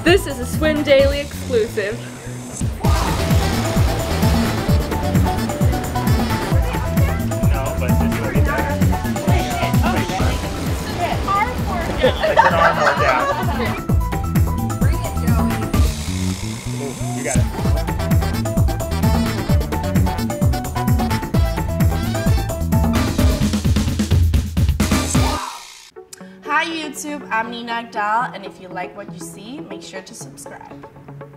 This is a Swim Daily exclusive. No, but this will be better. Like an arm workout. Bring it, Joey. Ooh, you got it. Hi YouTube, I'm Nina Agdal, and if you like what you see, make sure to subscribe.